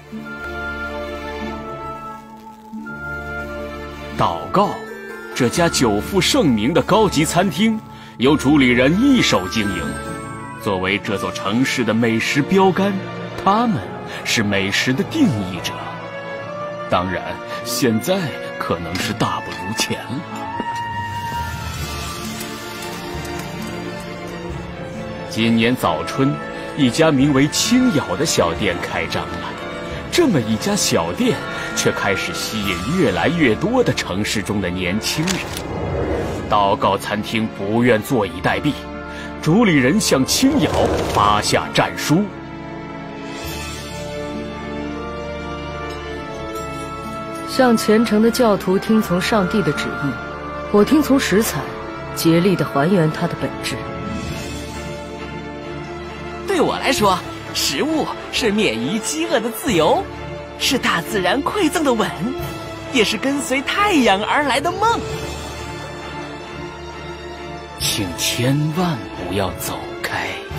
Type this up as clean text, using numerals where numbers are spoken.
祷告，这家久负盛名的高级餐厅由主理人一手经营。作为这座城市的美食标杆，他们是美食的定义者。当然，现在可能是大不如前了。今年早春，一家名为青瑶的小店开张了。这么一家小店，却开始吸引越来越多的城市中的年轻人。祷告餐厅不愿坐以待毙，主理人向青瑶发下战书： 向虔诚的教徒听从上帝的旨意，我听从食材，竭力地还原它的本质。 对我来说，食物是免于饥饿的自由，是大自然馈赠的吻，也是跟随太阳而来的梦。 请千万不要走开。